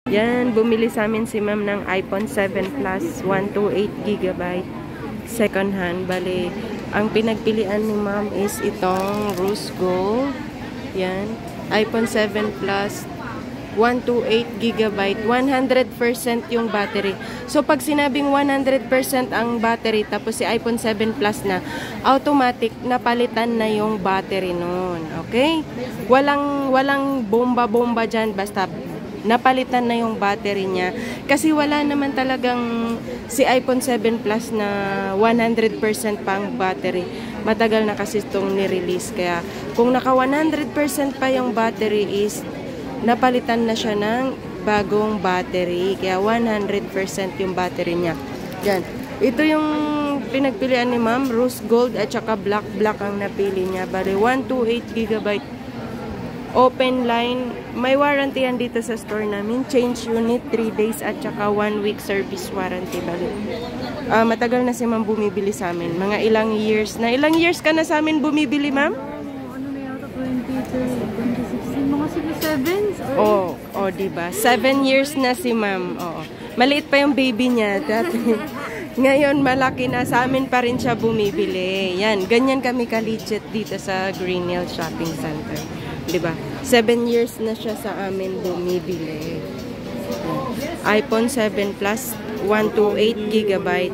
Yan, bumili sa amin si ma'am ng iPhone 7 Plus 128GB second hand. Bali, ang pinagpilian ni ma'am is itong rose gold. Yan, iPhone 7 Plus 128GB, 100% yung battery. So pag sinabing 100% ang battery tapos si iPhone 7 Plus na, automatic napalitan na yung battery nun. Okay? Walang bomba-bomba dyan, basta napalitan na yung battery niya. Kasi wala naman talagang si iPhone 7 Plus na 100% pang battery. Matagal na kasi itong nirelease. Kaya kung naka 100% pa yung battery is napalitan na siya ng bagong battery. Kaya 100% yung battery niya. Yan. Ito yung pinagpilian ni ma'am. Rose gold at saka black ang napili niya. Bali 128GB. Open line. May warranty yan dito sa store namin. Change unit 3 days at saka 1 week service warranty. Bali. Matagal na si ma'am bumibili sa amin. Mga ilang years na. Ilang years ka na sa amin bumibili, ma'am? Ano na yata? 2016. Mga 7. Oh, diba? 7 years na si ma'am. Oo. Maliit pa yung baby niya. Dati. Ngayon, malaki na. Sa amin pa rin siya bumibili. Yan. Ganyan kami ka-legit dito sa Green Hill Shopping Center. Diba? 7 years na siya sa amin bumibili. iPhone 7 Plus 128GB.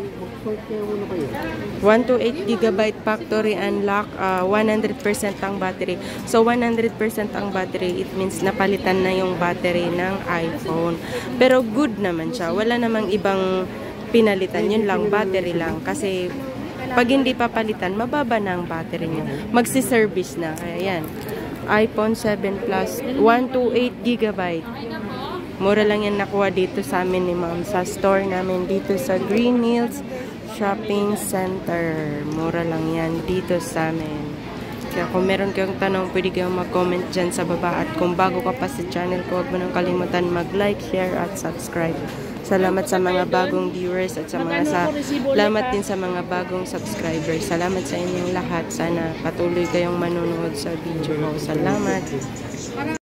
128GB factory unlock, 100% ang battery. So 100% ang battery, it means napalitan na yung battery ng iPhone. Pero good naman siya. Wala namang ibang pinalitan. Yun lang, battery lang. Kasi pag hindi papalitan, mababa na ang battery niya. Magsi-service na. Kaya yan. iPhone 7 Plus 128GB. Mura lang yan nakuha dito sa amin ni ma'am. Sa store namin dito sa Green Hills Shopping Center. Mura lang yan dito sa amin. Kaya kung meron kayong tanong, pwede kayong mag-comment dyan sa baba. At kung bago ka pa sa channel ko, huwag mo nang kalimutan mag-like, share, at subscribe. Salamat sa mga bagong viewers at salamat din sa mga bagong subscribers. Salamat sa inyong lahat. Sana patuloy kayong manonood sa video ko. Salamat.